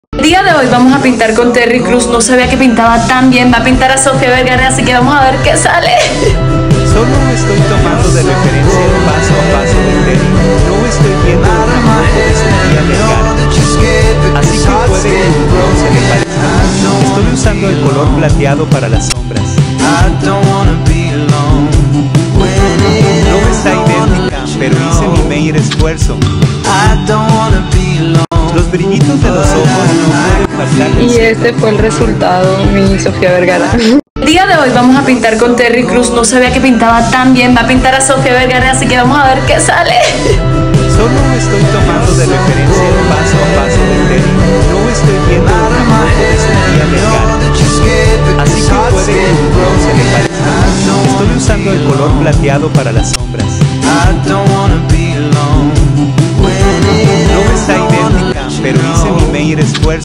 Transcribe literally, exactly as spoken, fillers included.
El día de hoy vamos a pintar con Terry Crews. No sabía que pintaba tan bien. Va a pintar a Sofía Vergara, así que vamos a ver qué sale. Solo estoy tomando de referencia el paso a paso de Terry. No estoy viendo el trabajo de Sofía Vergara. Así que puede que el color se le parezca. Estoy usando el color plateado para las sombras. No está idéntica, pero hice mi mayor esfuerzo. Los brillitos de los ojos no pueden faltar. Y este fue el resultado, mi Sofía Vergara. El día de hoy vamos a pintar con Terry Crews. No sabía que pintaba tan bien. Va a pintar a Sofía Vergara, así que vamos a ver qué sale. Solo estoy tomando de referencia el paso a paso de Terry. No estoy viendo el trabajo de Sofía Vergara. Así que puede que el color se le parezca. Estoy usando el color plateado para las sombras. No está idéntica, pero hice mi mayor esfuerzo.